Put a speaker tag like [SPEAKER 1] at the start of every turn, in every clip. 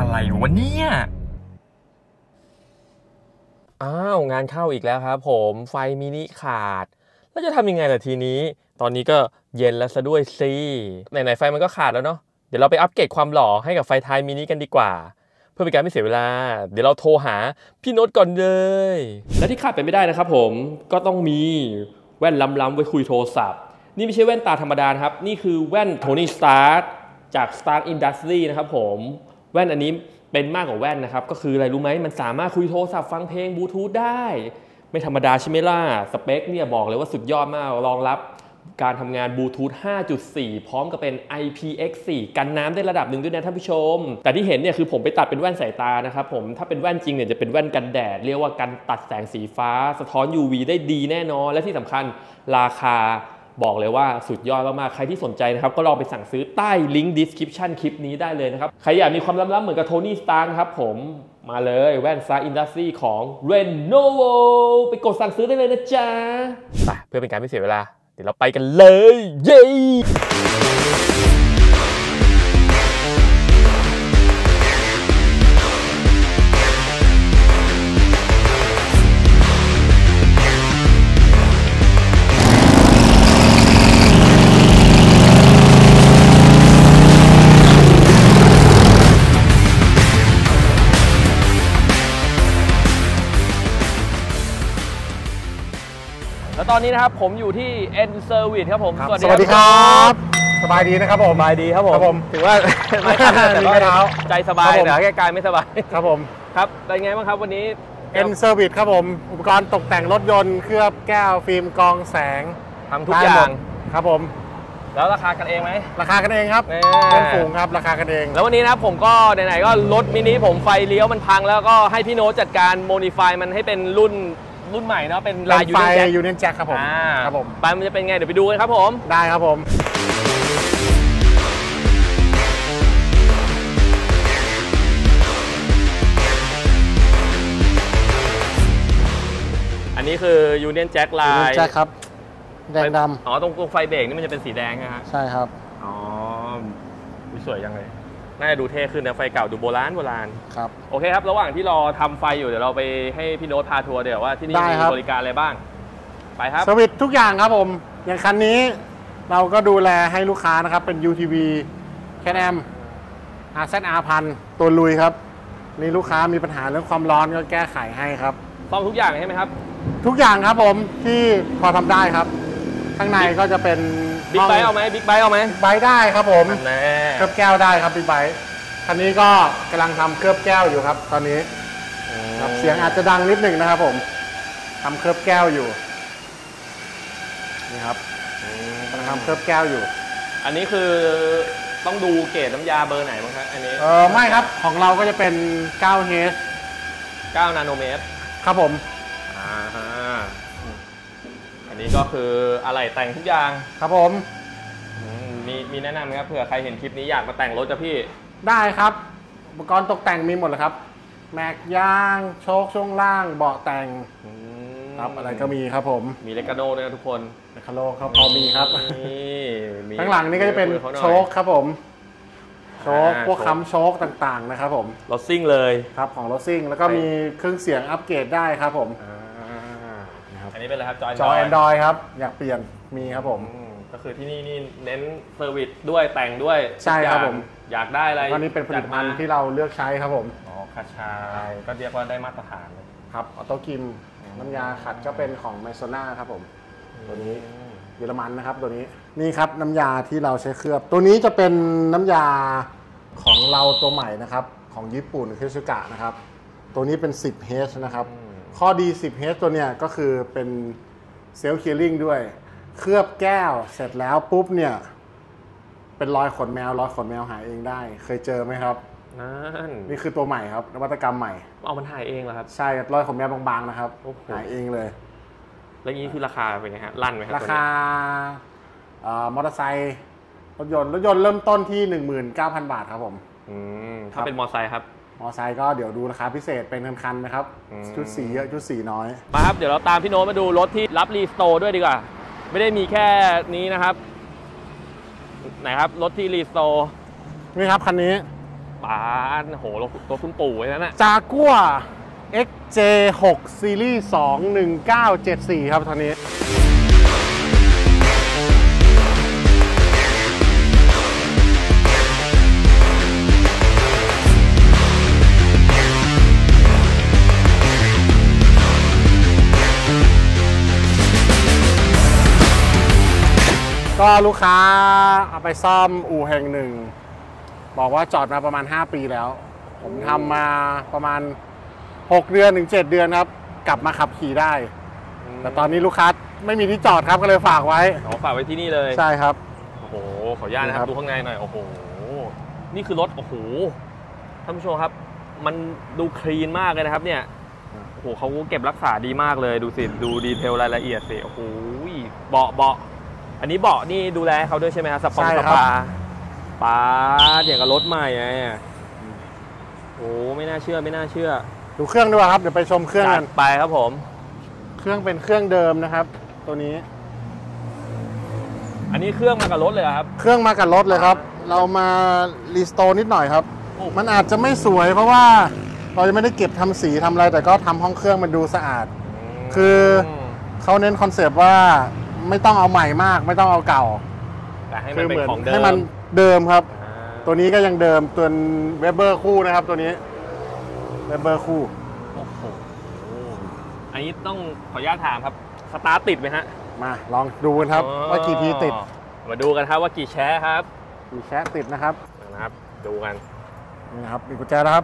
[SPEAKER 1] อะไรวะเนี่ย
[SPEAKER 2] อ้าวงานเข้าอีกแล้วครับผมไฟมินิขาดแล้วจะทำยังไงล่ะทีนี้ตอนนี้ก็เย็นแล้วซะด้วยสิไหนๆไฟมันก็ขาดแล้วเนาะเดี๋ยวเราไปอัปเกรดความหล่อให้กับไฟท้ายมินิกันดีกว่าเพื่อเป็นการไม่เสียเวลาเดี๋ยวเราโทรหาพี่โน้ตก่อนเลยและที่ขาดไปไม่ได้นะครับผมก็ต้องมีแว่นล้ำๆไว้คุยโทรศัพท์นี่ไม่ใช่แว่นตาธรรมดาครับนี่คือแว่นโทนี่สตาร์จาก Stark Industry นะครับผมแว่นอันนี้เป็นมากกว่าแว่นนะครับก็คืออะไรรู้ไหมมันสามารถคุยโทรศัพท์ฟังเพลงบลูทูธได้ไม่ธรรมดาใช่ไหมล่ะสเปคเนี่ยบอกเลยว่าสุดยอดมากรองรับการทำงานบลูทูธ 5.4 พร้อมกับเป็น IPX4 กันน้ำได้ระดับหนึ่งด้วยนะท่านผู้ชมแต่ที่เห็นเนี่ยคือผมไปตัดเป็นแว่นสายตานะครับผมถ้าเป็นแว่นจริงเนี่ยจะเป็นแว่นกันแดดเรียกว่ากันตัดแสงสีฟ้าสะท้อน UV ได้ดีแน่นอนและที่สำคัญราคาบอกเลยว่าสุดยอดมากๆใครที่สนใจนะครับก็ลองไปสั่งซื้อใต้ลิงก์ description คลิปนี้ได้เลยนะครับใครอยากมีความล้ำๆเหมือนกับโทนี่สตาร์ครับผมมาเลยแว่น Stark Industry ของ Lenovo ไปกดสั่งซื้อได้เลยนะจ๊ะไปเพื่อเป็นการไม่เสียเวลาเดี๋ยวเราไปกันเลยเย้แล้วตอนนี้นะครับผมอยู่ที่ N Service ครับผม
[SPEAKER 3] สวัสดีครับสบายดีนะครับผม
[SPEAKER 2] สบายดีครับผม
[SPEAKER 3] ถือว่า
[SPEAKER 2] ไม่ขัดแต่ก็ใจสบายแต่แค่กายไม่สบาย
[SPEAKER 3] ครับผม
[SPEAKER 2] ครับเป็นไงบ้างครับวันนี้
[SPEAKER 3] N Service ครับผมอุปกรณ์ตกแต่งรถยนต์เคลือบแก้วฟิล์มกรองแสง
[SPEAKER 2] ทำทุกอย่าง
[SPEAKER 3] ครับผม
[SPEAKER 2] แล้วราคากันเองไหม
[SPEAKER 3] ราคากันเองครับเป็นฝูงครับราคากันเอง
[SPEAKER 2] แล้ววันนี้นะผมก็ไหนๆก็รถมินิผมไฟเลี้ยวมันพังแล้วก็ให้พี่โน้ตจัดการโมดิฟายมันให้เป็นรุ่นใหม่เนาะเป็นลาย
[SPEAKER 3] ยูเนียนแจ็คครับผม
[SPEAKER 2] ครับผมไปมันจะเป็นไงเดี๋ยวไปดูกันครับผม
[SPEAKER 3] ได้ครับผม
[SPEAKER 2] อันนี้คือยูเนียนแจ็คลาย
[SPEAKER 3] แจ็คครับแดงดำ
[SPEAKER 2] อ๋อตรงไฟเบรกนี่มันจะเป็นสีแดงใช่ไหม
[SPEAKER 3] ใช่ครับ
[SPEAKER 2] อ๋อสวยจังเลยน่าจะดูเท่ขึ้นนะไฟเก่าดูโบราณ
[SPEAKER 3] ครับ
[SPEAKER 2] โอเคครับระหว่างที่รอทำไฟอยู่เดี๋ยวเราไปให้พี่โน้ตพาทัวร์เดี๋ยวว่าที่นี่มีบริการอะไรบ้างไปครับ
[SPEAKER 3] สวิตทุกอย่างครับผมอย่างคันนี้เราก็ดูแลให้ลูกค้านะครับเป็น UTV Can-Am RZR 1000ตัวลุยครับนี่ลูกค้ามีปัญหาเรื่องความร้อนก็แก้ไขให้ครับ
[SPEAKER 2] ซ่อมทุกอย่างใช่ไหมครับ
[SPEAKER 3] ทุกอย่างครับผมที่พอทำได้ครับข้างในก็จะเป็น
[SPEAKER 2] บิ๊กไบค์เอาไหมบิ๊กไบค์เอาไหม
[SPEAKER 3] ไบค์ได้ครับผมเคลือบแก้วได้ครับบิ๊กไบค์คันนี้ก็กำลังทำเคลือบแก้วอยู่ครับตอนนี้เสียงอาจจะดังนิดหนึ่งนะครับผมทำเคลือบแก้วอยู่นี่ครับกำลังทำเคลือบแก้วอยู่
[SPEAKER 2] อันนี้คือต้องดูเกรดน้ำยาเบอร์ไหนบ้างครับอันนี้
[SPEAKER 3] ไม่ครับของเราก็จะเป็น9H
[SPEAKER 2] 9 นาโนเมตร
[SPEAKER 3] ครับผม
[SPEAKER 2] อันนี้ก็คืออะไรแต่งทุกอย่าง
[SPEAKER 3] ครับผม
[SPEAKER 2] มีแนะนำไหมครับเผื่อใครเห็นคลิปนี้อยากมาแต่งรถจะพี่
[SPEAKER 3] ได้ครับอุปกรณ์ตกแต่งมีหมดเลยครับแม็กยางโชคช่วงล่างเบาะแต่งครับอะไรก็มีครับผม
[SPEAKER 2] มีเลกาโดด้วยนะทุกคน
[SPEAKER 3] เลกาโดครับพอมีครับข้างหลังนี่ก็จะเป็นโชคครับผมโชคพวกค้ำโชคต่างๆนะครับผม
[SPEAKER 2] รถซิ่งเลย
[SPEAKER 3] ครับของรถซิ่งแล้วก็มีเครื่องเสียงอัปเกรดได้ครับผม
[SPEAKER 2] อันนี้เป็นอะไรครับ
[SPEAKER 3] จอ Android ครับอยากเปลี่ยนมีครับผม
[SPEAKER 2] ก็คือที่นี่เน้นเซอร์วิสด้วยแต่งด้วย
[SPEAKER 3] ใช่ครับผม
[SPEAKER 2] อยากได้อะไร
[SPEAKER 3] ตอนนี้เป็นผลิตภัณฑ์ที่เราเลือกใช้ครับผม
[SPEAKER 2] คาชาก็เรียกว่าได้มาตรฐาน
[SPEAKER 3] ครับออโต้กิมน้ำยาขัดก็เป็นของไมโซน่าครับผมตัวนี้เยอรมันนะครับตัวนี้นี่ครับน้ำยาที่เราใช้เคลือบตัวนี้จะเป็นน้ำยาของเราตัวใหม่นะครับของญี่ปุ่นเคซูกะนะครับตัวนี้เป็น 10H นะครับข้อดี 10H ตัวเนี้ยก็คือเป็นเซลล์คีลิ่งด้วยเคลือบแก้วเสร็จแล้วปุ๊บเนี่ยเป็นรอยขนแมวหายเองได้เคยเจอไหมครับนี่คือตัวใหม่ครับนวัตกรรมใหม่
[SPEAKER 2] เอามันหายเองเหรอครับ
[SPEAKER 3] ใช่รอยขนแมวบางๆนะครับหายเองเลย
[SPEAKER 2] แล้วนี้คือราคาเป็นไงฮะลั่นไหมครับ
[SPEAKER 3] ราคามอเตอร์ไซค์รถยนต์เริ่มต้นที่ 19,000 บาทครับผม
[SPEAKER 2] ถ้าเป็นมอเตอร์ไซค์ครับ
[SPEAKER 3] มอเตอร์ไซค์ก็เดี๋ยวดูราคาพิเศษเป็นคันๆนะครับชุดสีเยอะชุดสีน้อย
[SPEAKER 2] มาครับเดี๋ยวเราตามพี่โน้ตมาดูรถที่รับรีสโตร์ด้วยดีกว่าไม่ได้มีแค่นี้นะครับไหนครับรถที่รีสโตร์
[SPEAKER 3] นี่ครับคันนี้
[SPEAKER 2] ป๋าโอ้โหตัวคุณปู่ไว้นั่นน่ะ
[SPEAKER 3] จากัว XJ6 ซีรีส์21974ครับท่านนี้ก็ลูกค้าเอาไปซ่อมอู่แห่งหนึ่งบอกว่าจอดมาประมาณ5ปีแล้วผมทำมาประมาณ6 เดือนถึง7 เดือนครับกลับมาขับขี่ได้แต่ตอนนี้ลูกค้าไม่มีที่จอดครับก็เลยฝากไว้
[SPEAKER 2] ฝากไว้ที่นี่เลย
[SPEAKER 3] ใช่ครับ
[SPEAKER 2] โอ้โหขออนุญาตนะครับดูข้างในหน่อยโอ้โหนี่คือรถโอ้โหท่านผู้ชมครับมันดูคลีนมากเลยนะครับเนี่ยโอ้โหเขาเก็บรักษาดีมากเลยดูสิดูดีเทลรายละเอียดสิโอ้โหเบาะอันนี้เบาะนี่ดูแลเขาด้วยใช่ไหมครับสปาอย่างกับรถใหม่ไงโอ้ไม่น่าเชื่อ
[SPEAKER 3] ดูเครื่องด้วยครับเดี๋ยวไปชมเครื่องกัน
[SPEAKER 2] ไปครับผม
[SPEAKER 3] เครื่องเป็นเครื่องเดิมนะครับตัวนี้
[SPEAKER 2] อันนี้เครื่องมากับรถเลยครับ
[SPEAKER 3] เครื่องมากับรถเลยครับเรามารีสโตร์นิดหน่อยครับมันอาจจะไม่สวยเพราะว่าเราจะไม่ได้เก็บทำสีทำอะไรแต่ก็ทำห้องเครื่องมันดูสะอาดคือเขาเน้นคอนเซปต์ว่าไม่ต้องเอาใหม่มากไม่ต้องเอาเก่า
[SPEAKER 2] แต่ให้มันเป็นของเดิม
[SPEAKER 3] ให้มันเดิมครับตัวนี้ก็ยังเดิมตัวเวเบอร์คู่นะครับตัวนี้เวเบอร์คู่
[SPEAKER 2] โอ้โหอันนี้ต้องขออนุญาตถามครับสตาร์ทติดไหมฮะ
[SPEAKER 3] มาลองดูกันครับว่ากี่ทีติด
[SPEAKER 2] มาดูกันครับว่ากี่แชร์ครับ
[SPEAKER 3] กี่แชร์ติดนะครับ
[SPEAKER 2] ดูกัน
[SPEAKER 3] นี่ครับมีกุญแจแล้วครับ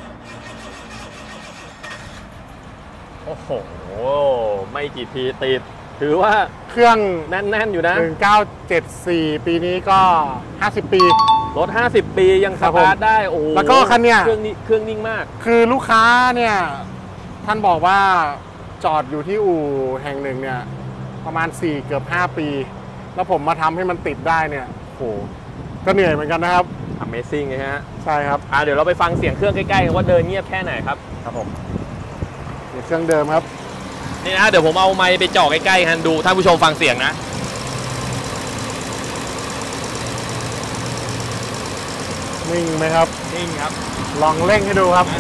[SPEAKER 2] โอ้โหไม่กี่ทีติดถือว่า
[SPEAKER 3] เครื่อง
[SPEAKER 2] แน่นๆอยู่นะ
[SPEAKER 3] 1974ปีนี้ก็50ปี
[SPEAKER 2] รถ50ปียังสตาร์ทได้โอ้
[SPEAKER 3] แล้วก็คันเนี้ย
[SPEAKER 2] เครื่องนิ่งมาก
[SPEAKER 3] คือลูกค้าเนี่ยท่านบอกว่าจอดอยู่ที่อู่แห่งหนึ่งเนี่ยประมาณ4 เกือบ 5 ปีแล้วผมมาทำให้มันติดได้เนี่ยโหก็เหนื่อยเหมือนกันนะครับ
[SPEAKER 2] Amazing นะฮะ
[SPEAKER 3] ใช่ครับ
[SPEAKER 2] เดี๋ยวเราไปฟังเสียงเครื่องใกล้ๆกันว่าเดินเงียบแค่ไหนครับ
[SPEAKER 3] ครับผมเครื่องเดิมครับ
[SPEAKER 2] นี่นะเดี๋ยวผมเอาไมค์ไปจ่อใกล้ๆกันดูท่านผู้ชมฟังเสียงนะ
[SPEAKER 3] นิ่งไหมครับ
[SPEAKER 2] นิ่งครับ
[SPEAKER 3] ลองเร่งให้ดูครับ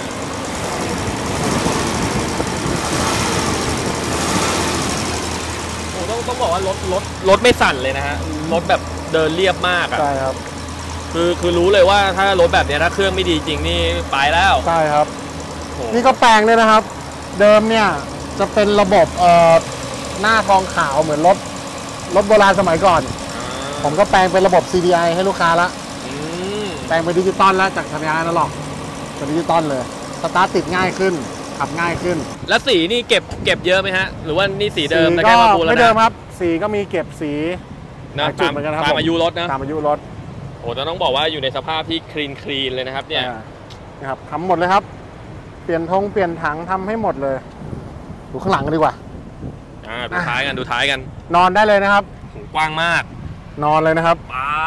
[SPEAKER 2] โอ้ต้องบอกว่ารถไม่สั่นเลยนะฮะรถแบบเดินเรียบมากอ่ะ
[SPEAKER 3] ใช่ครับ
[SPEAKER 2] คือรู้เลยว่าถ้ารถแบบนี้ถ้าเครื่องไม่ดีจริงนี่ไปแล้ว
[SPEAKER 3] ใช่ครับนี่ก็แปลงเลยนะครับเดิมเนี่ยจะเป็นระบบหน้าทองขาวเหมือนรถโบราณสมัยก่อนผมก็แปลงเป็นระบบ CDI ให้ลูกค้าละแปลงเป็นดิจิตอลแล้วจากสัญญาณอนาล็อกเป็นดิจิตอลเลยสตาร์ทติดง่ายขึ้นขับง่ายขึ้น
[SPEAKER 2] แล้วสีนี่เก็บเยอะไหมฮะหรือว่านี่สีเดิมแต่แค่มาปูแล้วนะ
[SPEAKER 3] ไม่เดิมครับสีก็มีเก็บสี
[SPEAKER 2] นะจุดเหมือนกันครับตามอายุรถนะ
[SPEAKER 3] ตามอายุรถ
[SPEAKER 2] โอ้จะต้องบอกว่าอยู่ในสภาพที่คลีนเลยนะครับเนี่ย
[SPEAKER 3] นะครับทำหมดเลยครับเปลี่ยนถังทำให้หมดเลยดูข้างหลังกันดีกว่า
[SPEAKER 2] ดูท้ายกัน
[SPEAKER 3] นอนได้เลยนะครับ
[SPEAKER 2] กว้างมาก
[SPEAKER 3] นอนเลยนะครับ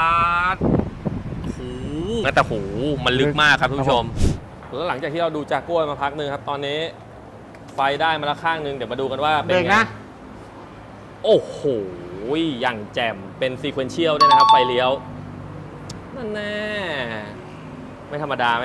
[SPEAKER 2] หูแต่หูมันลึกมากครับทุกผู้ชมแล้วหลังจากที่เราดูจากัวมาพักนึงครับตอนนี้ไฟได้มาละข้างนึงเดี๋ยวมาดูกันว่าเป็นไงนะโอ้โหอย่างแจ่มเป็นซีเควนเชียลด้วยนะครับไฟเลี้ยวนั่นแน่ไม่ธรรมดา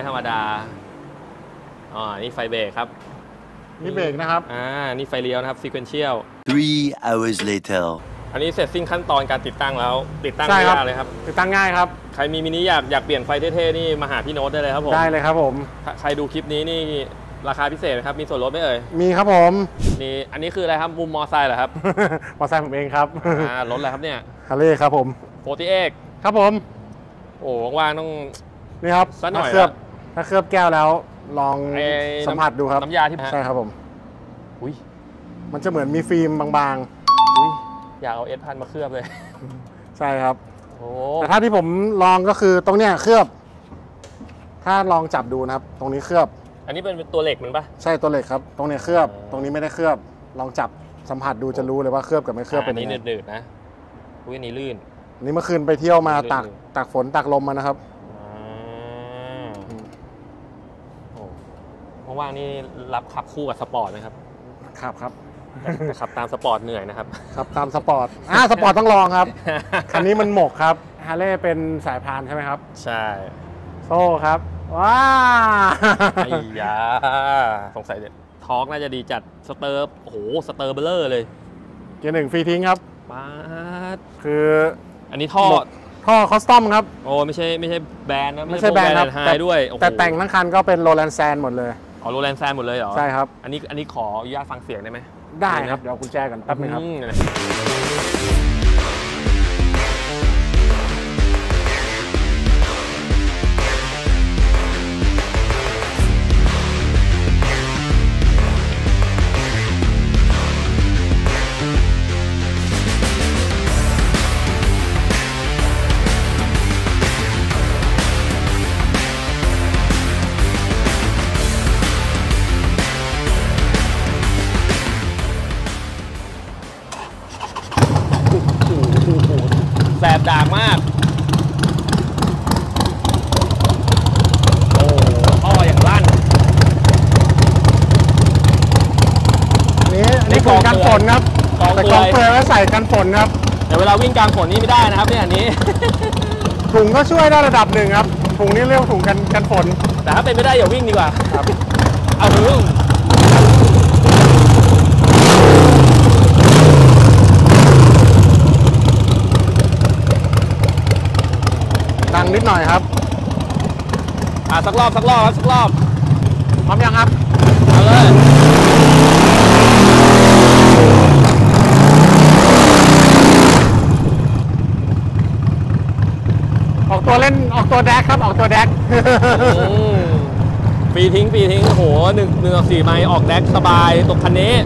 [SPEAKER 2] นี่ไฟเบรกครับ
[SPEAKER 3] นี่เบรกนะครับ
[SPEAKER 2] นี่ไฟเลี้ยวนะครับ sequential
[SPEAKER 1] 3 hours later
[SPEAKER 2] อันนี้เสร็จสิ้นขั้นตอนการติดตั้งแล้วติดตั้งง่ายเลยครับ
[SPEAKER 3] ติดตั้งง่ายครับ
[SPEAKER 2] ใครมีมินิอยากเปลี่ยนไฟเท่ๆนี่มาหาพี่โน้ตได้เลยครับผม
[SPEAKER 3] ได้เลยครับผม
[SPEAKER 2] ใครดูคลิปนี้นี่ราคาพิเศษไหมครับมีส่วนลดไหมเอ่ย
[SPEAKER 3] มีครับผม
[SPEAKER 2] นี่อันนี้คืออะไรครับมุมมอไซค์เหรอครับ
[SPEAKER 3] มอไซค์ผมเองครับ
[SPEAKER 2] รถอะไรครับเนี่ย
[SPEAKER 3] ฮาร์เลย์ครับผม
[SPEAKER 2] 48
[SPEAKER 3] ครับผม
[SPEAKER 2] โอ้ว่างๆต้อง
[SPEAKER 3] นี่ครับ
[SPEAKER 2] สักหน่อย
[SPEAKER 3] ถ้าเคลือบแก้วแล้วลองสัมผัสดูครับ
[SPEAKER 2] น้ำยาที่
[SPEAKER 3] ใช่ครับผม
[SPEAKER 2] อุ้ย
[SPEAKER 3] มันจะเหมือนมีฟิล์มบาง
[SPEAKER 2] ๆอุ้ยอยากเอาS1000มาเคลือบเลย
[SPEAKER 3] ใช่ครับแต่ถ้าที่ผมลองก็คือตรงเนี้ยเคลือบถ้าลองจับดูนะครับตรงนี้เคลือบ
[SPEAKER 2] อันนี้เป็นตัวเหล็กมันปะ
[SPEAKER 3] ใช่ตัวเหล็กครับตรงเนี้ยเคลือบตรงนี้ไม่ได้เคลือบลองจับสัมผัสดูจะรู้เลยว่าเคลือบกับไม่เคลือบเป็นยังไง
[SPEAKER 2] นี่ดืดๆนะอุ้ยนี่ลื่น
[SPEAKER 3] นี่เมื่อคืนไปเที่ยวมาตากฝนตากลมมานะครับ
[SPEAKER 2] ว่างๆนี่รับขับคู่กับสปอร์ตไหมครับ
[SPEAKER 3] ครับ
[SPEAKER 2] ขับตามสปอร์ตเหนื่อยนะครับ
[SPEAKER 3] ขับตามสปอร์ตสปอร์ตต้องลองครับคันนี้มันหมกครับฮาร์เลย์เป็นสายพานใช่ไหมครับ
[SPEAKER 2] ใช่
[SPEAKER 3] สโซ่ครับว้า
[SPEAKER 2] ไอ้ยาสงสัยเนี่ยท้องน่าจะดีจัดสเตอร์โอ้โหสเตอร์เบลเลอร์เลย
[SPEAKER 3] เกียร์หนึ่งฟรีทิ้งครับ
[SPEAKER 2] ป๊าด
[SPEAKER 3] คือ
[SPEAKER 2] อันนี้ท่อ
[SPEAKER 3] ท่อคอสตอมครับ
[SPEAKER 2] โอ้ไม่ใช่แบรนด์นะ
[SPEAKER 3] ไม่ใช่แบรนด์ครับ
[SPEAKER 2] ไฮด้วยโอ้โห
[SPEAKER 3] แต่แต่งทั้งคันก็เป็นโรแลนด์แซนหมดเลย
[SPEAKER 2] อ๋อโรแลนด์แซนหมดเลยเหรอ
[SPEAKER 3] ใช่ครับ
[SPEAKER 2] อันนี้ขออนุญาตฟังเสียงได้ไหม
[SPEAKER 3] ได้ครับเดี๋ยวกุญแจกันแป๊บนึงครับ
[SPEAKER 2] แสบดากมากโอ้ท่ออย่างลั่น
[SPEAKER 3] อันนี้คือกันฝนครับ
[SPEAKER 2] กอง
[SPEAKER 3] แต่
[SPEAKER 2] เก
[SPEAKER 3] กอง
[SPEAKER 2] ย
[SPEAKER 3] เกลือไว้ใส่กันฝนครับ
[SPEAKER 2] แต่เวลาวิ่งกลางฝนนี่ไม่ได้นะครับเนี่ยอันนี้
[SPEAKER 3] ถุงก็ช่วยได้ระดับหนึ่งครับถุงนี้เรียกว่าถุงกันฝน
[SPEAKER 2] แต่ถ้าเป็นไม่ได้อย่าวิ่งดีกว่า
[SPEAKER 3] ครับ
[SPEAKER 2] เอาหึ่ง
[SPEAKER 3] ดังนิดหน่อยครับ
[SPEAKER 2] สักรอบครับสักรอบ
[SPEAKER 3] พร้อมยังครับ
[SPEAKER 2] เอาเลย
[SPEAKER 3] ออกตัวเล่นออกตัวแดกครับออกตัวแดก
[SPEAKER 2] ฟรีทิ้งโอ้โห1.4 ไมล์ออกแดกสบายตกคันนี้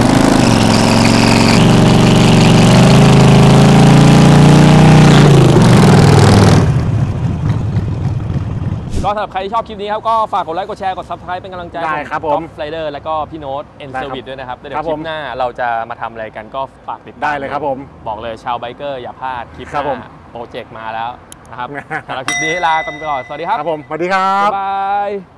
[SPEAKER 2] ก็สำหรับใครที่ชอบคลิปนี้ครับก็ฝากกดไลค์กดแชร์กด Subscribe เป็นกำลังใจ
[SPEAKER 3] ได้ครับผม
[SPEAKER 2] สไลเดอร์แล้วก็พี่โน้ตเอ็น
[SPEAKER 3] ได้
[SPEAKER 2] เซอ
[SPEAKER 3] ครับ
[SPEAKER 2] ร์วิสด้วยนะครับแล้วเดี๋
[SPEAKER 3] ครั
[SPEAKER 2] ยว
[SPEAKER 3] บ
[SPEAKER 2] ค
[SPEAKER 3] ผ
[SPEAKER 2] ลิ
[SPEAKER 3] ม
[SPEAKER 2] ปหน้าเราจะมาทำอะไรกันก็ฝากติดตาม
[SPEAKER 3] ได้เลยครับผม
[SPEAKER 2] บอกเลยชาวไบเกอร์อย่าพลาดคลิปห
[SPEAKER 3] ครับ
[SPEAKER 2] น้า
[SPEAKER 3] ผม
[SPEAKER 2] โปรเจกต์มาแล้วนะครับสำหรับคลิปนี้ลากันไปก่อนสวัสดีครับ
[SPEAKER 3] ครับผมสวัสดีครับ
[SPEAKER 2] บ๊ายบาย